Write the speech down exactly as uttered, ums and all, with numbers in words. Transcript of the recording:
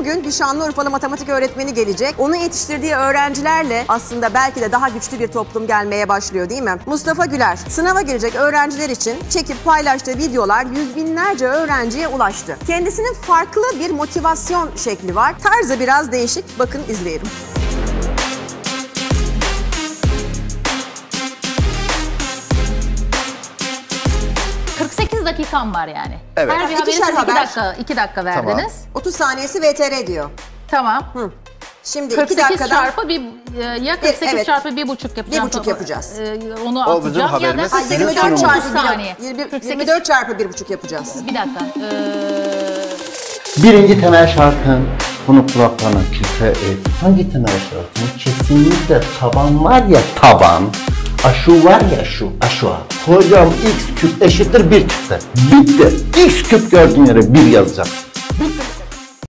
bugün bir Şanlıurfalı matematik öğretmeni gelecek. Onun yetiştirdiği öğrencilerle aslında belki de daha güçlü bir toplum gelmeye başlıyor değil mi? Mustafa Güler, sınava girecek öğrenciler için çekip paylaştığı videolar yüz binlerce öğrenciye ulaştı. Kendisinin farklı bir motivasyon şekli var. Tarzı biraz değişik. Bakın izleyelim. kırk sekiz dakikam var yani. Evet. Her bir haberi İkişer siz haber. iki dakika, iki dakika verdiniz. Tamam. otuz saniyesi V T R diyor. Tamam. Hı. Şimdi kırk iki sekiz dakikada çarpı bir, e, ya kırk sekiz evet. çarpı bir buçuk yapacağım. Bir buçuk tabii. yapacağız. E, onu O atacağım bizim ya da haberimiz, Ay, sizin yirmi dört sunumunuz. çarpı otuz saniye. bir, kırk sekiz yirmi dört çarpı bir buçuk yapacağız. Bir dakika. Ee, Birinci temel şartın bunu kulaklarına küfe et. Hangi temel şartın? Kesinlikle taban var ya taban. Aşu var ya şu aşu. Hocam x küp eşittir bir çıktı. Bitti. X küp gördüğün yere bir yazacaksın.